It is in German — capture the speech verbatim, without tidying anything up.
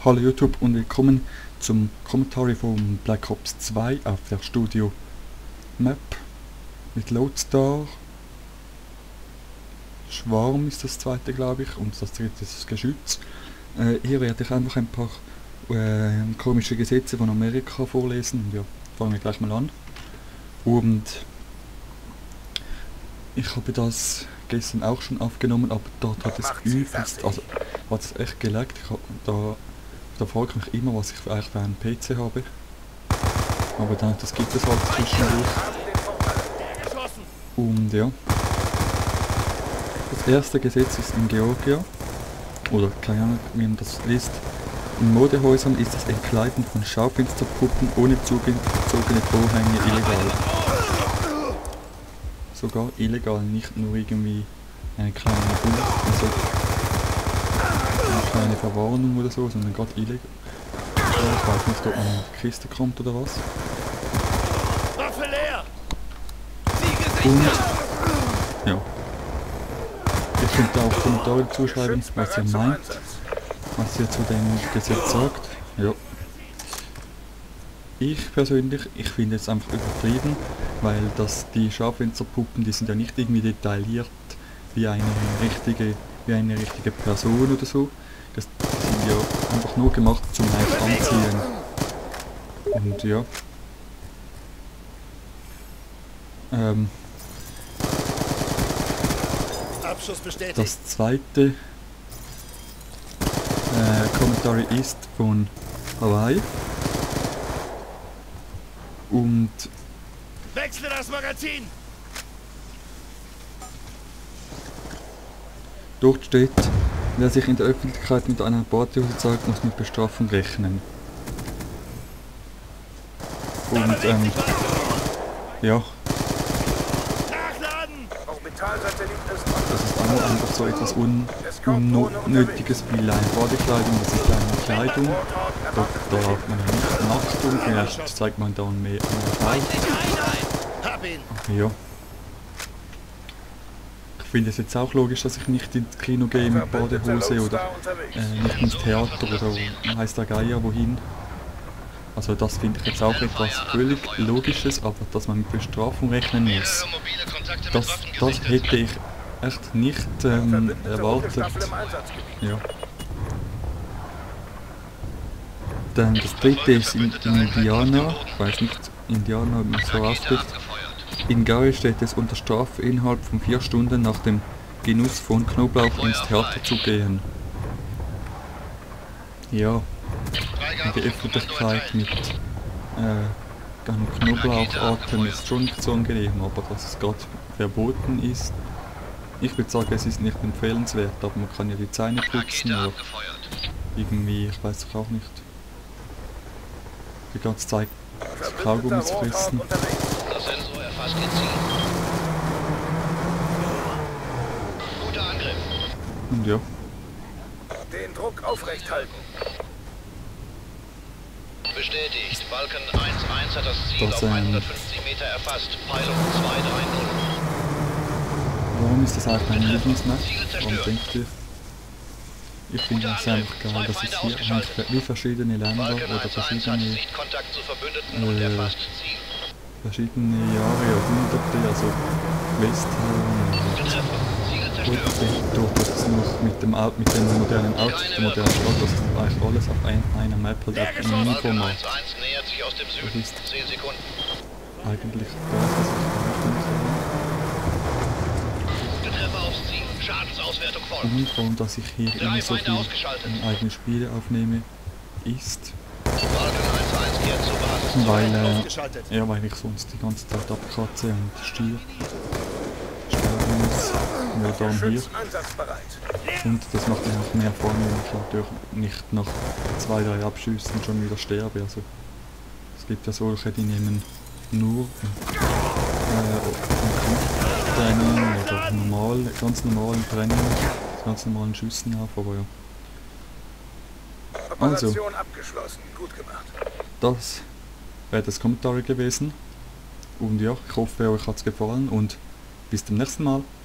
Hallo YouTube und willkommen zum Commentary von Black Ops zwei auf der Studio Map mit Lodestar. Schwarm ist das zweite, glaube ich, und das dritte ist das Geschütz. Äh, hier werde ich einfach ein paar äh, komische Gesetze von Amerika vorlesen und ja, fangen wir gleich mal an. Und ich habe das gestern auch schon aufgenommen, aber dort hat es übelst, also hat es echt geleckt. Ich hab, da da frage ich mich immer, was ich eigentlich für einen P C habe. Aber dann, das gibt es halt zwischendurch. Und ja. Das erste Gesetz ist in Georgia, oder keine Ahnung, wie man das liest. In Modehäusern ist das Entkleiden von Schaufensterpuppen ohne zugezogene Vorhänge illegal. Sogar illegal, nicht nur irgendwie eine kleine Buch, also eine kleine Verwarnung oder so, sondern gerade illegal. Ich weiß nicht, ob man in die Kiste kommt oder was. Und ja. Ihr könnt auch Kommentare zuschreiben, was ihr meint, was ihr zu dem Gesetz sagt. Ja. Ich persönlich, ich finde es einfach übertrieben, weil das die Schaufensterpuppen, die sind ja nicht irgendwie detailliert wie eine richtige, wie eine richtige Person oder so. Das sind ja einfach nur gemacht zum leicht anziehen. Und ja. Ähm. Das zweite äh, Commentary ist von Hawaii. Und wechsle das Magazin! Dort steht, wer sich in der Öffentlichkeit mit einer Badehose zeigt, muss mit Bestrafung rechnen. Und ähm, ja. Das ist auch einfach so etwas Un Unnötiges wie eine Badekleidung, das ist eine Kleidung. Da, da hat man nicht Nacht um, vielleicht zeigt man dann mehr Fleisch. Ja. Ich finde es jetzt auch logisch, dass ich nicht ins Kino gehe mit Badehose oder äh, nicht ins Theater oder heißt der Geier wohin. Also das finde ich jetzt auch etwas völlig Logisches, aber dass man mit Bestrafung rechnen muss, das, das hätte ich echt nicht ähm, erwartet. Ja. Dann das dritte ist in, in Indiana, ich weiß nicht, Indiana, wie man es so ausspricht. In Gary steht es unter Strafe, innerhalb von vier Stunden nach dem Genuss von Knoblauch ins Theater zu gehen. Ja, in die Öffentlichkeit mit äh, einem Knoblauchatmen ist schon nicht so angenehm, aber dass es gerade verboten ist. Ich würde sagen, es ist nicht empfehlenswert, aber man kann ja die Zähne putzen oder irgendwie, ich weiß auch nicht, die ganze Zeit Kaugummis fressen. Und ja. Den Druck aufrecht halten. Bestätigt. Balken eins eins hat das Ziel das, auf ähm, hundertfünfzig Meter erfasst. Peilung zwei drei null. Warum ist das eigentlich ein Lieblingsmap? Warum denkt ihr? Ich finde es einfach geil, dass es hier eigentlich wie verschiedene Länder oder verschiedene, äh, verschiedene Jahre, Jahrhunderte, also Westteil und dort ist es noch mit dem, mit dem modernen Auto, der modernen Stadt, das ist eigentlich alles auf ein, einer Map, halt auf einem Mini-Format. Das ist eigentlich das, was ich und warum, dass ich hier immer so viel in eigene Spiele aufnehme, ist, weil, äh, ja, weil ich sonst die ganze Zeit abkratze und stier, sterben muss, ja, darum hier. Und das macht mir auch mehr Freude, wenn ich natürlich nicht nach zwei, drei Abschüssen schon wieder sterbe. Also, es gibt ja solche, die nehmen nur äh, Training oder normal, ganz normalen Training, ganz normalen Schüssen auf, aber ja. Also, das wäre das Kommentar gewesen. Und ja, ich hoffe, euch hat es gefallen und bis zum nächsten Mal.